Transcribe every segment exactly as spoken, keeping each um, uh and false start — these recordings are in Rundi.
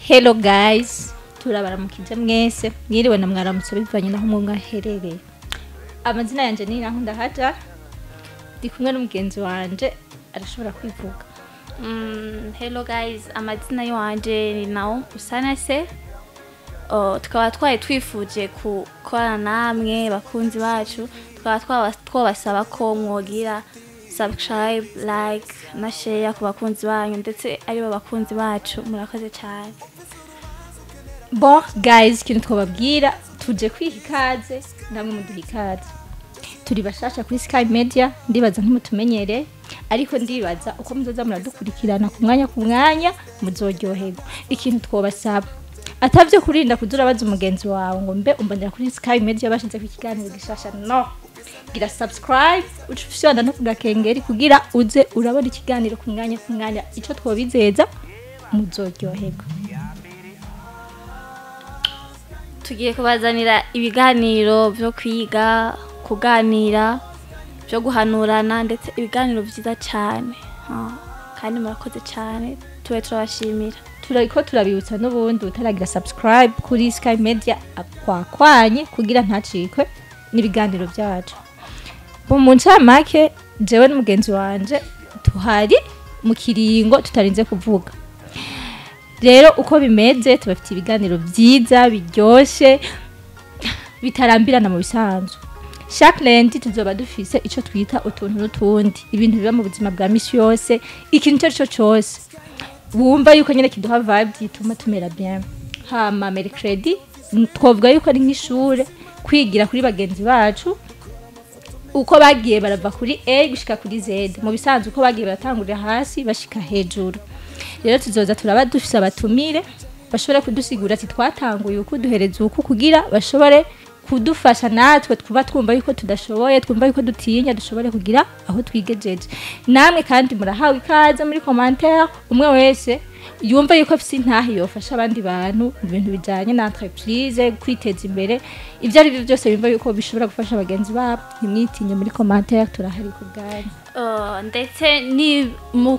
Hello guys, turabaramukije mwese mwiriwe na mwaramutse bivanye naho umwe mwaherereye. Amazina yanje ni Nkunda Hadjara, ndi kumwe n'umugenzi wanje arashobora kwivuga. Mm, hello guys, amazina yanje ni Naumu usanase. Oh, tukaba twaye twifuje kukorana namwe bakunzi bacu, tukaba twabasaba ko mwogira subscribe, like na share ku bakunzi banyu ndetse ari bo bakunzi bacu, murakoze cyane. Bon guys, kintu twababwira tuje kwihikaze namwe muduhikaze. Turi bashasha kuri Sky Media, ndibaza ntimutumenyere ariko ndibaza uko muzoza muradukurikirana ku mwanya ku mwanya muzoryoherwa. Ikintu twobasaba atavyo kurinda kuzura baza umugenzi wawe ngo mbe umbonera kuri Sky Media bashinze ku kiganiro gishasha, no, gira subscribe ucufishanda no kugakengeri kugira uze urabona ikiganiro ku mwanya ku mwanya. Ico twobizeza muzoryoherwa. Tugiye kubazanira ibiganiro byo kwiga, kuganira, byo guhanurana ndetse ibiganiro byiza cyane. Kandi murakoze cyane, tuwe turabashimira. Turiko turabibutsa n'ubundi utaragira subscribe kuri Sky Media akwakwanye kugira ntacikwe n'ibiganiro byacu. Bo mu ncamake jewe n'umugenzi wanje tuhari mu kiringo tutarinze kuvuga. Rero uko bimeze tubafite ibiganiro byiza biryoshe bitarambirana mu bisanzwe. Chaque lundi tuzoba dufise ico twita utuntu n'utundi, ibintu biba mu buzima bwa misi yose, ikintu cyo cyose wumva yuko nyene kiduha vibe gituma tumera bien. Hama mercredi twovuga yuko ari nk'ishure kwigira kuri bagenzi bacu uko bagiye barava kuri A gushika kuri Z, mu bisanzwe uko bagiye baratangurira hasi bashika hejuru. Rero tuzoza turaba dufise abatumire bashobora kudusigura ati twatanguye uko duhereza uko kugira bashobore kudufasha natwe twuba twumva yuko tudashoboye, twumva yuko dutinya dushobore kugira aho twigejeje. Namwe kandi murahawe ikaze muri commentaire, umwe wese yumva yuko afise intahi yofasha abandi bantu mu bintu bijanye na entreprise, kwiteza imbere, ivyo ari byo byose bimva yuko bishobora gufasha abagenzi babo. Nimwitinye muri commentaire, turahari ku bwanyu. Uh, ndetse ni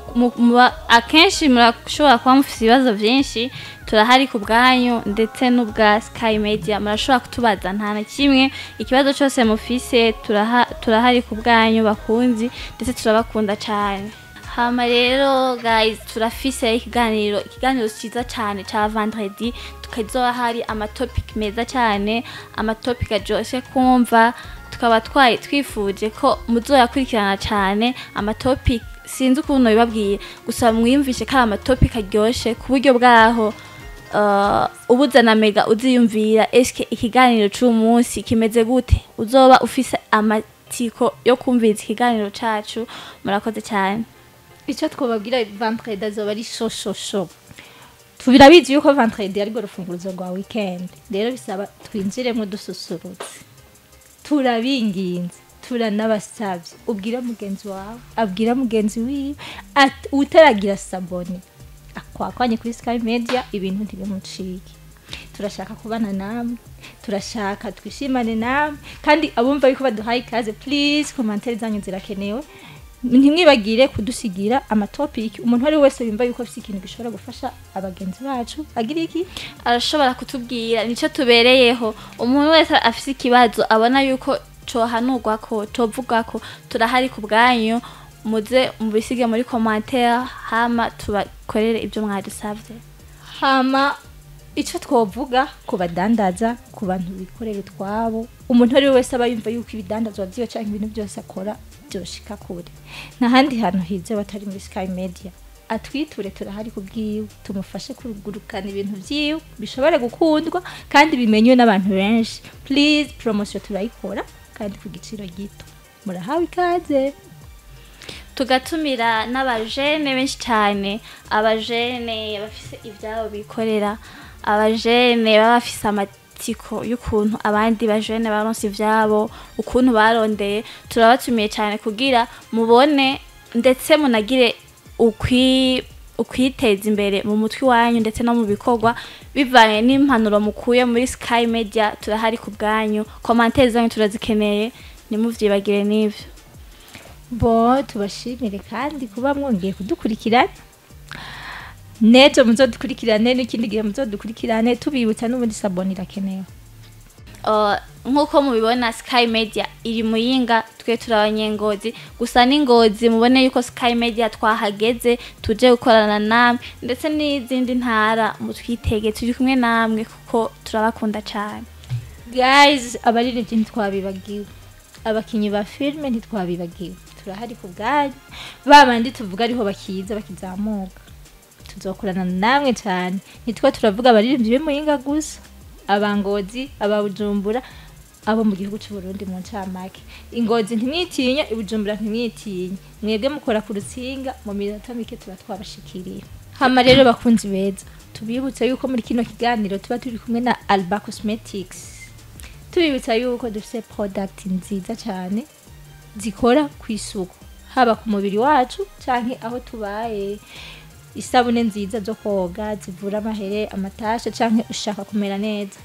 akenshi murashobora kuba mufite ibibazo byinshi, turahari ku bwanyu ndetse n'ubwa Sky Media murashobora kutubaza nta na kimwe. Ikibazo cyose mufise turaha, turahari ku bwanyu bakunzi ndetse turabakunda cyane. Hama rero guys, turafise ikiganiro ikiganiro cyiza cyane cha vendredi, tukazoba hari ama topic meza cyane, ama topic ajoshe kumva. Tukaba twaye twifuje ko muzoyakurikirana cyane ama topic, sinzi ukuntu bibabwiye gusa mwiyumvishe ko ama topic aryoshe ku buryo bwaho uh, ubuzana mega uziyumvira eske ikiganiro cy'umunsi kimeze gute, uzoba ufise amatiko yo kumviriza ikiganiro cacu. Murakoze cyane. Ico twobabwira vendredi azoba ari sho sho sho. Tubirabizi yuko vendredi ari go rufunguzo rwa weekend, rero bisaba twinjiremo dususurutse. Turabinginze, turanabasavye ubwira mugenzi wawe, abwira mugenzi wiwe utaragira sabone akwakwanye kuri Sky Media, ibintu ntibimucike. Turashaka kubana namwe, turashaka twishimane namwe, kandi abumva yuko baduhaye ikaze please commentaire zanyu zirakenewe. Ntimwibagire kudusigira ama topic, umuntu ari wese yumva yuko afite ikintu gishobora gufasha abagenzi bacu agira iki arashobora kutubwira nico tubereyeho. Umuntu wese afite ikibazo abona yuko cohanurwa ko covuga ko, turahari ku bwanyu, muze mubisige muri commentaire hama tubakorere ibyo mwadusavye. Hama ico twovuga ku badandaza, ku bantu bikorera twabo, umuntu ari wese aba yumva yuko ibidandazwa byiwe cyangwa ibintu byose akora byoshika kure, nta handi hantu hize batari muri Sky Media. Atwiture, turahari kubwiwe, tumufashe kurugurukana ibintu byiwe bishobora gukundwa kandi bimenywe n'abantu benshi. Please promotion turayikora kandi ku giciro gito. Murahawe ikaze. Tugatumira n'abajene benshi cyane, abajene bafise ivyabo bikorera, abajene baba bafise amatiko y'ukuntu abandi bajene baronse ivyabo, ukuntu barondeye. Turabatumiye cyane kugira mubone ndetse munagire ukwi ukwiteza imbere mu mutwi wanyu ndetse no mu bikorwa bivanye n'impanuro mukuye muri Sky Media. Turahari ku bwanyu, commentaire zanyu turazikeneye, nimuvyibagire n'ivyo. Bo tubashimire kandi kuba mwongeye kudukurikirana. nejo muzodukurikirane n'ikindi gihe muzodukurikirane tubibutsa n'ubundi sabone irakenewe. Uh, nkuko mubibona Sky Media iri muyinga twe turabanyengozi gusa n'ingozi mubone yuko Sky Media twahageze tuje gukorana namwe ndetse n'izindi ntara mutwitege turi kumwe namwe kuko turabakunda cyane. Guys, abaririmbyi ntitwabibagiwe, abakinyi ba filme ntitwabibagiwe, turahari ku bwanyu, babandi tuvuga ariho bakiza bakizamuka, tuzokorana namwe cyane. Nitwa turavuga abaririmbyi b'imuyinga gusa, abangozi, ababujumbura, abo mu gihugu cy'u Burundi mu ncamake. Ingozi ntimwitinya, ibujumbura ntimwitinya, mwebwe mukora ku rutsinga mu minota mike tuba twabashikiriye. Hama rero bakunzi beza, tubibutsa yuko muri kino kiganiro tuba turi kumwe na Alba Cosmetics. Tubibutsa yuko dufite product nziza cyane zikora ku isuku, haba ku mubiri wacu canke aho tubaye. Isabune nziza zo koga zivura amahere, amatasha canke ushaka kumera neza.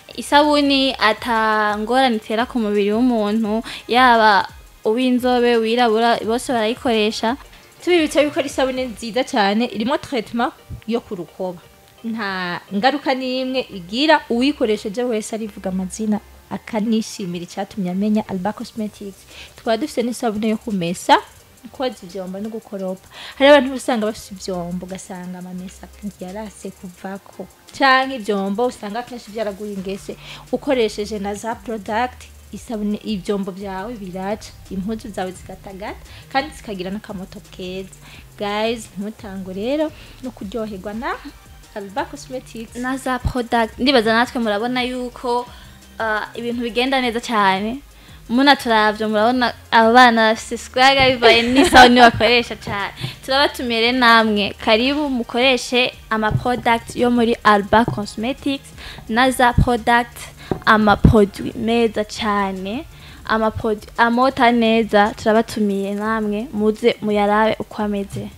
Isabuni atangora nitera ku mubiri w'umuntu, yaba uw'inzobe wirabura bose barayikoresha. Tubibutsa yuko ari isabune nziza cyane irimo traitement yo kurukoba, nta ngaruka n'imwe igira uwikoresheje wese arivuga amazina akanishimira icyatumye amenya Alba Cosmetics. Twaba dufite n'isabune yo kumesa, koza ivyombo no gukoropa. Hari abantu usanga bafite ivyombo ugasanga amamesa yarase kuvako, canke ivyombo usanga kenshi byaraguye ingese. Ukoresheje na za product isabune ivyombo byawe biraca, impuzu zawe zigatagata kandi zikagira n'akamoto keza. Guys, mutango rero no kuryoherwa na Alba Cosmetics na za product. Ndibaza natwe murabona yuko uh, ibintu bigenda neza cyane. Muna turavyo murabona abana bafite swagger bivaye n'isabune bakoresha cyane. Turabatumire namwe karibu mukoreshe ama product yo muri Alba Cosmetics na za product ama produit meza cyane, ama produit amota neza. Turabatumiye namwe muze muyarabe uko ameze.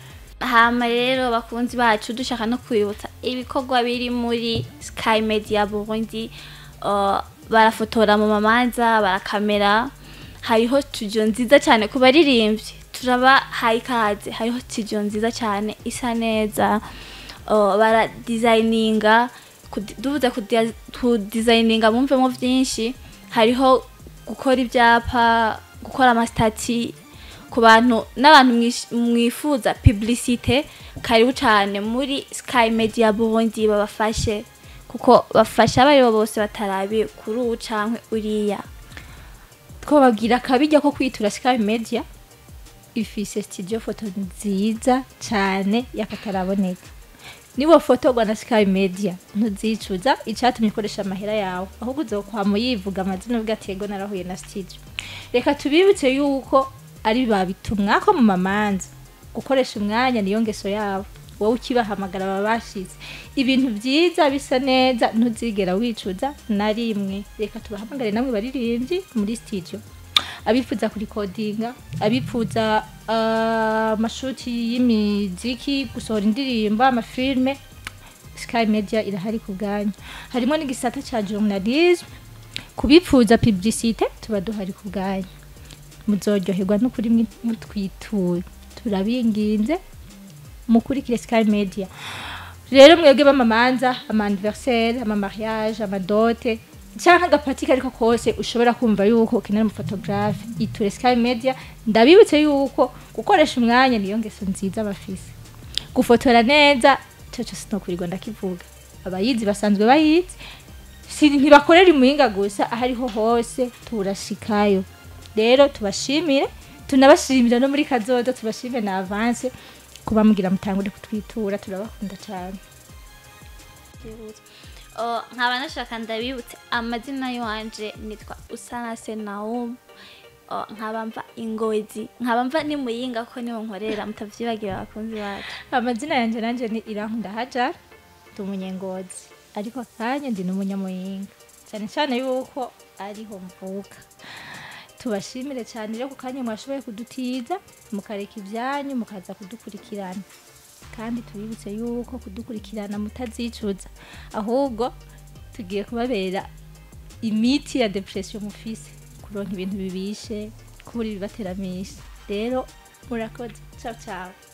Hama rero bakunzi bacu dushaka no kwibutsa ibikorwa biri muri Sky Media Burundi. Uh, barafotora mu mamanza, barakamera, hariho studio nziza cyane ku baririmbyi, turaba high card, hariho studio nziza cyane isa neza. Uh, bara designinga, duvuze ku designinga mumve mu byinshi, hariho gukora ibyapa, gukora amastati ku bantu n'abantu mwifuza publicité. Karibu cyane muri Sky Media Burundi babafashe kuko bafasha abaribo bose batarabi kuri ubu canke uriya. Twobagira kabijya ko kwitura Sky Media ifise studio photo nziza cyane yakataraboneka. Nibo fotogwa na Sky Media ntuzicuza icatumye ukoresha amahera yawe, ahubwo uzokwa muyivuga amazina ugatego narahuye na studio. Reka tubibutse yuko ari babitumwa ko mu mamanza gukoresha umwanya niyo ngeso yabo. Wowe ukibahamagara babashize ibintu byiza bisa neza ntuzigera wicuza na rimwe. Reka tubahamagare namwe baririmbyi muri studio, abifuza kuri codinga, abifuza amashuti uh, y'imiziki, gusohora indirimbo, amafilme. Sky Media irahari ku bwanyu. Harimo n'igisata ca journalism, kubifuza publicité tuba duhari ku bwanyu. Muzoryoherwa no kuri mutwituye, turabinginze mukurikire Sky Media. Rero mwebwe bamamanza, ama anniversaire, ama mariage, ama dote, cyangwa agapatika ariko kose ushobora kumva yuko ukenera mu photographe, iture Sky Media. Ndabibutse yuko gukoresha umwanya niyo ngeso nziza bafise. Gufotora neza cyo sinokurirwa ndakivuga, abayizi basanzwe bayizi, si ntibakorera imuyinga gusa, ahariho hose turashikayo. Rero tubashimire, tunabashimira no muri kazoza, tubashimire na avance kuba mugira mutangure kutwitura, turabakunda cyane. Oh, nkaba nashaka ndabibutse amazina yanje nitwa Usanase Naumu. Oh, nkaba mva Ingozi, nkaba mva ni muyinga ko niho nkorera, mutavyibagira abakunzi bacu. Amazina yanje nanje ni Irankunda Hadjara, tumunyengozi, ariko kanya ndi n'umunyamuyinga, cyane cyane yuko ariho mvuka. Tubashimire cyane rero ku kanya mwashoboye kudutiza, mukareka ibyanyu mukaza kudukurikirana. Kandi tubibutse yuko kudukurikirana mutazicuza, ahubwo tugiye kubabera imiti ya depression mufise, kuronka ibintu bibishe, kubura ibibateramisha. Rero murakoze, ciao ciao.